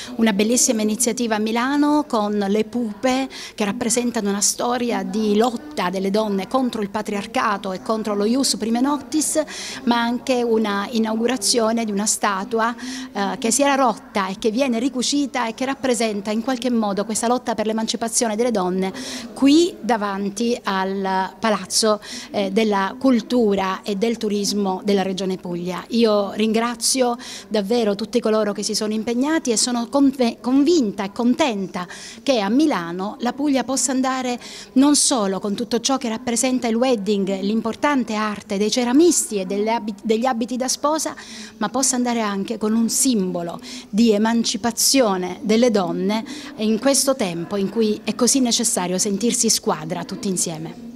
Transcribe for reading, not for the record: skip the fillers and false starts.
una bellissima iniziativa a Milano con le pupe che rappresentano una storia di lotta delle donne contro il patriarcato e contro lo ius prime noctis, ma anche una inaugurazione di una statua che si era rotta e che viene ricucita e che rappresenta in qualche modo questa lotta per l'emancipazione delle donne qui davanti al Palazzo della Cultura e del Turismo della Regione Puglia. Io ringrazio davvero tutti coloro che si sono impegnati e sono convinta e contenta che a Milano la Puglia possa andare non solo con tutto ciò che rappresenta il wedding, l'importante arte dei ceramisti e degli abiti da sposa, ma possa andare anche con un simbolo di emancipazione delle donne in questo tempo in cui è così necessario sentirsi squadra tutti insieme.